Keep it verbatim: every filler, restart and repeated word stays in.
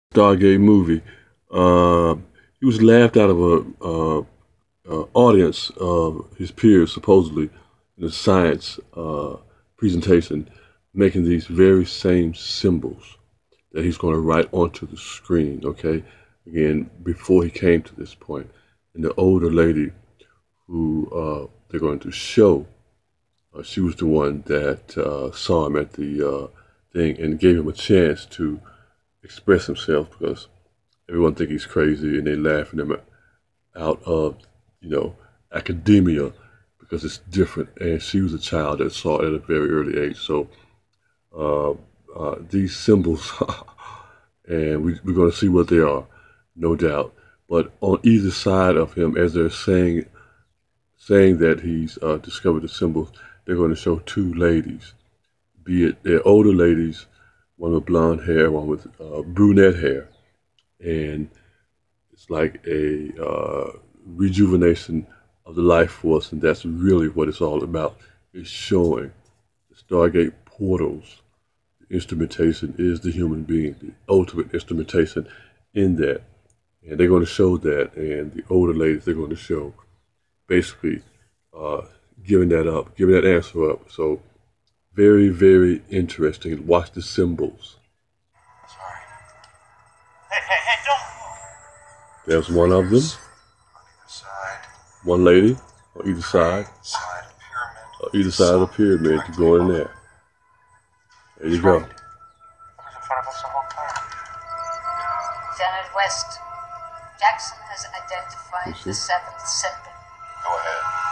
Stargate movie. Uh, he was laughed out of a uh, uh, audience of his peers, supposedly, in a science uh, presentation, making these very same symbols that he's going to write onto the screen. Okay, again, before he came to this point, and the older lady who uh, they're going to show, uh, she was the one that uh, saw him at the uh, thing and gave him a chance to express himself because everyone think he's crazy and they laughing him out of, you know, academia because it's different. And she was a child that saw it at a very early age. So uh, uh, these symbols, and we, we're going to see what they are, no doubt. But on either side of him, as they're saying saying that he's uh, discovered the symbols, they're going to show two ladies, be it they're older ladies, one with blonde hair, one with uh, brunette hair, and it's like a uh, rejuvenation of the life force, and that's really what it's all about. It's showing the Stargate portals. The instrumentation is the human being, the ultimate instrumentation in that, and they're going to show that. And the older ladies, they're going to show basically uh, giving that up, giving that answer up. So very, very interesting. Watch the symbols. Sorry. Hey, hey, hey, don't. There's one of them. On either side. One lady on either side. Side of pyramid. On either side of the pyramid to go in there. There you go. It was in front of us the whole time. Lieutenant West, Jackson has identified the seventh symbol. Go ahead.